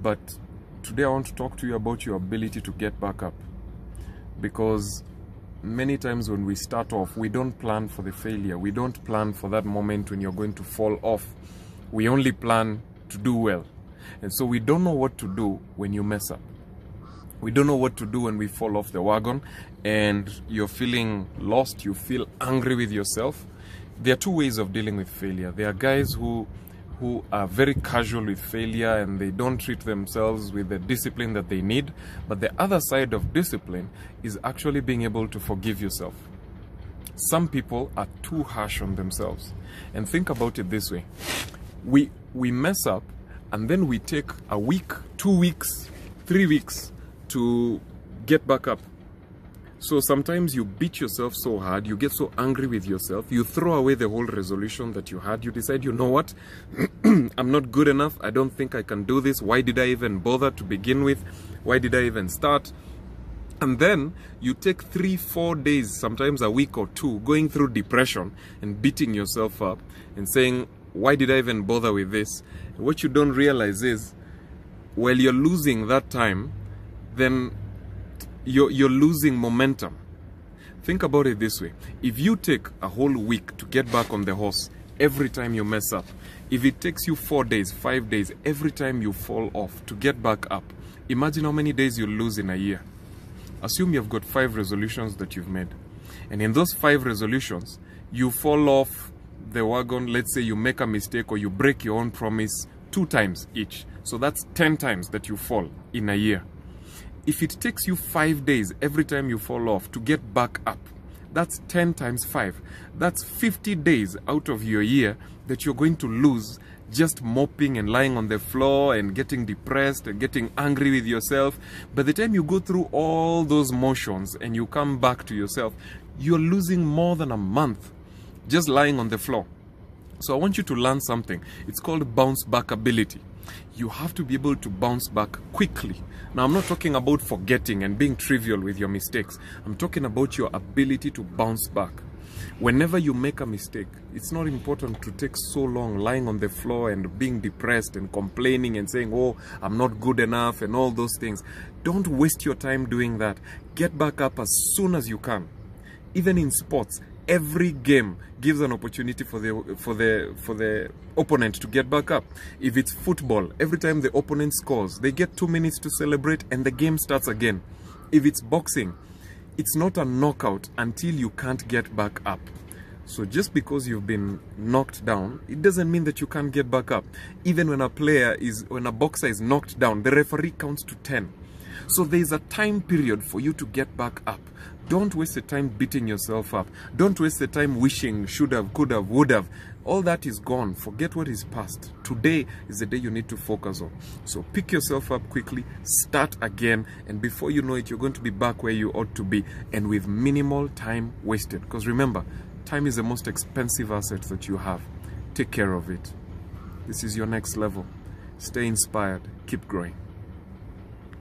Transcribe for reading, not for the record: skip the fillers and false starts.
But today I want to talk to you about your ability to get back up. Because many times when we start off, we don't plan for the failure. We don't plan for that moment when you're going to fall off. We only plan to do well. And so we don't know what to do when you mess up. We don't know what to do when we fall off the wagon and you're feeling lost, you feel angry with yourself. There are two ways of dealing with failure. There are guys who are very casual with failure and they don't treat themselves with the discipline that they need. But the other side of discipline is actually being able to forgive yourself. Some people are too harsh on themselves. And think about it this way. We mess up and then we take a week, 2 weeks, 3 weeks to get back up. So sometimes you beat yourself so hard, you get so angry with yourself, you throw away the whole resolution that you had. You decide, you know what, I'm not good enough, I don't think I can do this, why did I even bother to begin with, why did I even start? And then you take 3-4 days, sometimes a week or two, going through depression and beating yourself up and saying, why did I even bother with this? And what you don't realize is, while you're losing that time, then you're losing momentum. Think about it this way. If you take a whole week to get back on the horse every time you mess up, if it takes you 4 days, 5 days, every time you fall off to get back up, imagine how many days you'll lose in a year. Assume you've got 5 resolutions that you've made. And in those 5 resolutions, you fall off the wagon. Let's say you make a mistake or you break your own promise 2 times each. So that's 10 times that you fall in a year. If it takes you 5 days every time you fall off to get back up, that's 10 times 5. That's 50 days out of your year that you're going to lose just moping and lying on the floor and getting depressed and getting angry with yourself. By the time you go through all those motions and you come back to yourself, you're losing more than a month just lying on the floor. So I want you to learn something. It's called bounce back ability. You have to be able to bounce back quickly. Now, I'm not talking about forgetting and being trivial with your mistakes. I'm talking about your ability to bounce back. Whenever you make a mistake, it's not important to take so long lying on the floor and being depressed and complaining and saying, oh, I'm not good enough and all those things. Don't waste your time doing that. Get back up as soon as you can. Even in sports, every game gives an opportunity for the opponent to get back up. If it's football, every time the opponent scores, they get 2 minutes to celebrate and the game starts again. If it's boxing, it's not a knockout until you can't get back up. So just because you've been knocked down, it doesn't mean that you can't get back up. Even when a boxer is knocked down, the referee counts to 10. So there's a time period for you to get back up. Don't waste the time beating yourself up. Don't waste the time wishing should have, could have, would have. All that is gone. Forget what is past. Today is the day you need to focus on. So pick yourself up quickly, start again, and before you know it, you're going to be back where you ought to be and with minimal time wasted. Because remember, time is the most expensive asset that you have. Take care of it. This is your next level. Stay inspired. Keep growing.